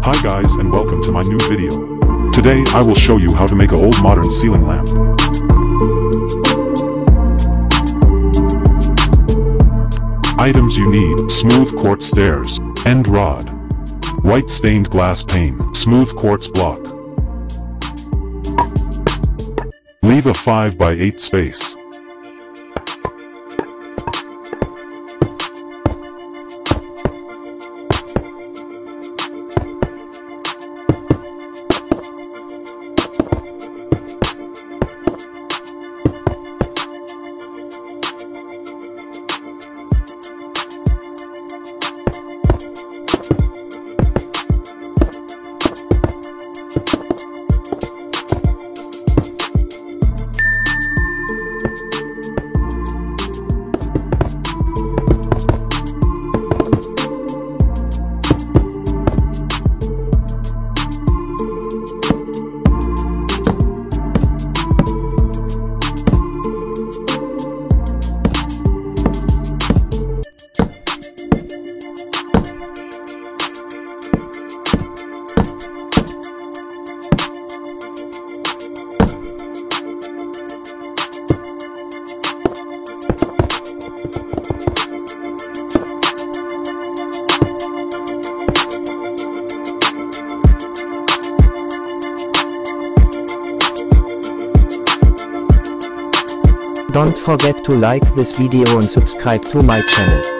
Hi guys and welcome to my new video. Today I will show you how to make an old modern ceiling lamp. Items you need: smooth quartz stairs, end rod, white stained glass pane, smooth quartz block. Leave a 5x8 space. Don't forget to like this video and subscribe to my channel.